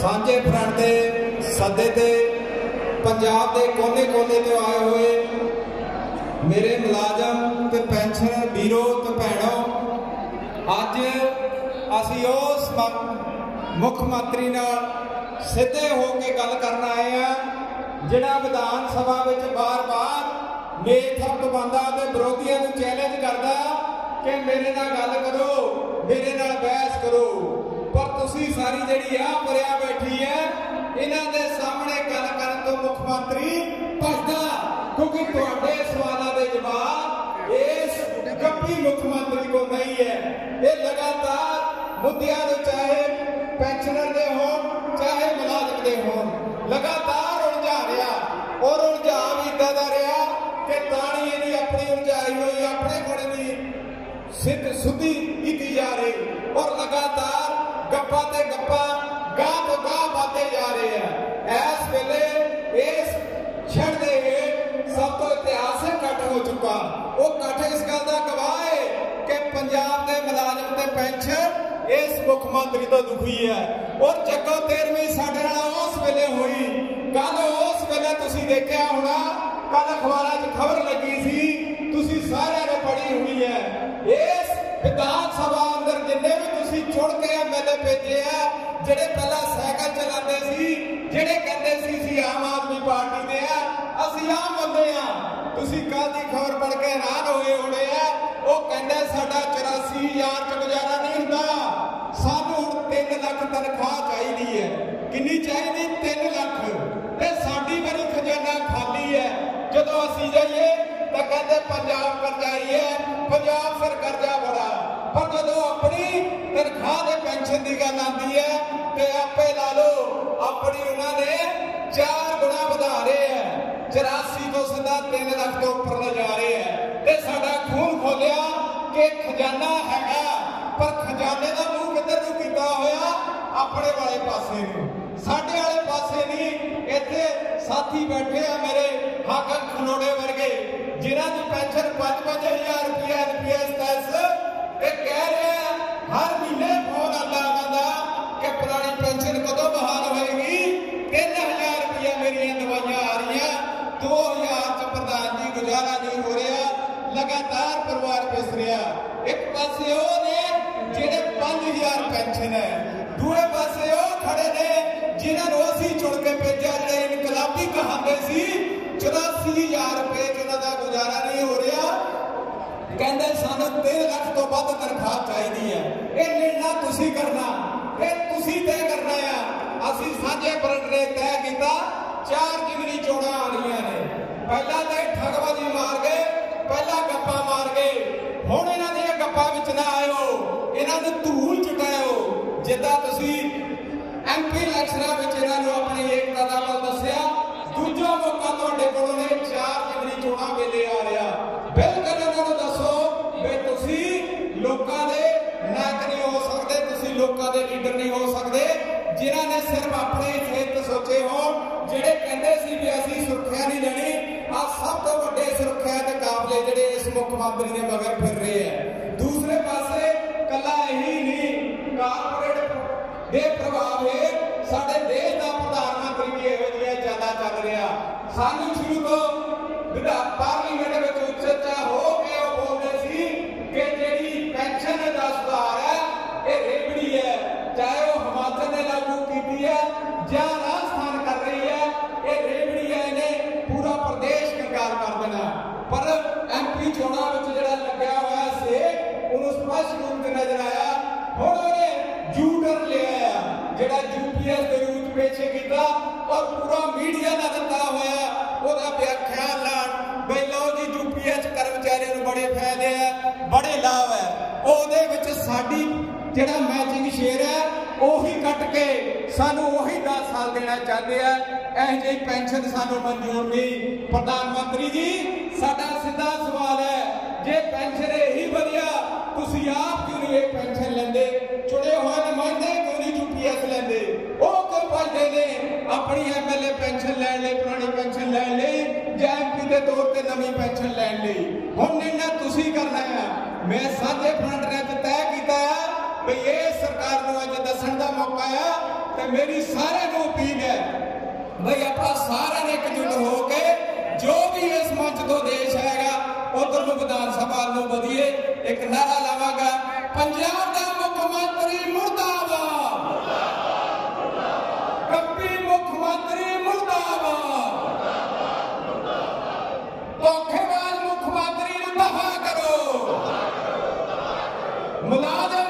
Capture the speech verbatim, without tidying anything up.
सांझे फ्रंट के सदे ते पंजाब के कोने कोने तो आए हुए मेरे मुलाजम ते पेंशनर वीरों ते भैनों, अज असी उस मुख मंत्री नाल सीधे होके गल करन आए हैं जिहड़ा विधान सभा विच बार बार मेथक बंदा ते विरोधियों को चैलेंज करदा कि मेरे नाल गल करो, मेरे नाल बहस करो, पर तुसी सारी जिहड़ी आ भरिया बैठी है इन्हां दे सामने गल करन तो मुख मंत्री भजदा, क्योंकि तुहाडे सवालों के जवाब इस गप्पी मुख मंत्री को नहीं है। ये लगातार मुद्दों को चाहे पेंशनर दे होण चाहे मुलाजम दे होण लगातार उलझा रहा और उलझा भी इदां दा रहा कि ताणी इहदी अपनी उलझाई हुई अपने कोले दी सिद्ध सुधी की जा रही और लगातार गप्पा ते गप्पा गाह तो गाह पाते जा रहे हैं। इस वेले इस छड़ दे सब तो इतिहासक कट हो चुका, वो कट इस गल का गवाह है कि पंजाब के मुलाजम ते पेंशन इस मुख मंत्री तो दुखी है और जगो तेरहवीं साडे नाल उस वेले हुई। कल उस वेले तुसीं देखिया होना, कल अखबारां च खबर लगी सी, तुसीं सारिआं ने पढ़ी हुई है। इस विधान सभा अंदर जिन्ने भी तुसीं चुन के एम एल ए भेजे है, जिहड़े पहला साइकिल चलाते सी, जिहड़े कहते सी सी आम आदमी पार्टी दे आ, असीं आम बंदे आ। तुसीं कल दी खबर पढ़ के हैरान होए होणे आ, वो कहंदे साडा चौरासी हज़ार च गुजारा नहीं हुंदा, सानूं हुण तीन लख तनख्वाह चाहिदी है। किन्नी चाहिदी? तीन लख। ते साडी वारी खजाना खाली है। जदों असीं जाइए तो कहते पंजाब करजाई है, पंजाब सर कर्जा बड़ा, पर जदों अपनी तनख्वाह के पेंशन की गल आती है तो आपे ला लो अपनी उन्होंने चार गुणा बढ़ा रहे हैं, चौरासी तो सीधा तीन लख तो उपर ले जा रहे हैं। ते साडा खून खोलिया कि खजाना हैगा, पर खजाने का मुंह किधर नूं कीता होया? अपने वाले पासे नूं, साडे वाले पासे नहीं। इत्थे साथी बैठे आ मेरे हाकम खनोड़े वर्गे, जिन्हां दी पेंशन पांच पांच हजार रुपया एन पी एस तहत ये कह रहे हैं हर महीने फोन आता आंदा कि पुरानी पेंशन कदों बहाल होएगी? तीन हजार रुपया मेरिया दवाइयां आ रही, दो हजार च प्रधान जी गुजारा नहीं हो रहा, लगातार परिवार पिस रहा। एक पासे वो ने जिहड़े पांच हजार पेंशन है, दूसरे पासे वो खड़े ने जिन्होंने असीं चुन के भेजा, जिहड़े इनकलाबी कहांदे सी चौरासी हजार रुपये जिन्हों का गुजारा नहीं हो रहा, कहते सानू तीन लख तो वध तनख्वाह चाहिए है। ये निर्णय तुसीं करना, ये तुसीं तय करना है। असीं सांझे फ्रंट ने तय किया, चार जिमनी चोणां आ रही ने, पहला तो ठगबाजी मार गए, पहला गप्पा मार गए, हुण इन्हां दी गप्पां विच ना आयो, इन्हां नूं धूल चुकाओ। जिद्दां तुसीं एम पी इलैक्शनां विच इन्हां नूं अपनी एकता दा बल दस्सिया, दूजा मौका तुहाडे कोलों ने चार जिमनी चोणां वेले आ रहा। बिल्कुल इन्हां नूं दस्सो भी तुसीं लोकां दे नायक नहीं हो सकदे, तुसीं लोकां दे लीडर नहीं हो सकदे, जिन्हां ने सिर्फ अपने हित सोचे हो, जिहड़े कहंदे सी भी असीं सुरक्षा नहीं लेनी। आ सब तो वड्डे सुरक्षा दे काफले जिहड़े इस मुख मंत्री दे मगर फिर रहे हैं। दूसरे पासे कला यही नहीं, कारपोरेट दे प्रभाव है साडे देश का प्रधानमंत्री भी इहो जिहा चाला चल रहा। सानू शुरू तो पार्लीमेंट में उच्च उच्चा हो के वो बोलते सी कि जिहड़ी पेंशन दा सुधार है ये रेबड़ी है, चाहे वो हिमाचल ने लागू की है या राजस्थान कर रही है, ये रेबड़ी है, इन्हें पूरा प्रदेश कंगाल कर देना। पर एम पी चोणां विच जिहड़ा लग्या होया से उन्होंने स्पष्ट रूप से नजर आया। हुण उन्हें यू टर्न लिया जिहड़ा यू पी एस के रूप पेश किया और पूरा मीडिया का दिता होया ਉਹਦਾ व्याख्यान लाण बई लो जी यू पी एस कर्मचारियों को बड़े फायदे है, बड़े लाभ है। ਉਹਦੇ ਵਿੱਚ ਸਾਡੀ ਜਿਹੜਾ मैचिंग शेयर है ਉਹੀ ਕੱਟ के सानू ਉਹੀ दस साल देना चाहते हैं। ਇਹ ਜਿਹੀ पेंशन सानू मंजूर नहीं। प्रधानमंत्री जी साडा सीधा सवाल है, जे पेंशन यही वधिया तुसीं आप क्यों नहीं ये पेंशन लेंदे? चुने हुए नुमाइंदे क्यों नहीं यू पी एस लेंदे? वो क्यों भजदे ने अपनी एम एल ए पेंशन लैण लई, पुरानी पेंशन लैण लई जां एम पी के तौर पर नवीं पेंशन लैण लई? हुण निर्णय तुसीं करना है। मैं साझे फ्रंट ने तय किया है भी ये सरकार नूं अज दस्सण दा मौका है ਤੇ ਮੇਰੀ ਸਾਰਿਆਂ ਨੂੰ अपील है बई आप सारे ने एकजुट होके जो भी इस मंच तो देश हैगा उधर ਨੂੰ विधान सभा ਨੂੰ ਵਧੀਏ। एक नारा लावांगा, पंजाब का मुख्यमंत्री मुर्दाबाद, कपी मुख्यमंत्री मुर्दाबाद, धोखेबाज मुख्यमंत्री ਨੂੰ दफा करो, मुलाजम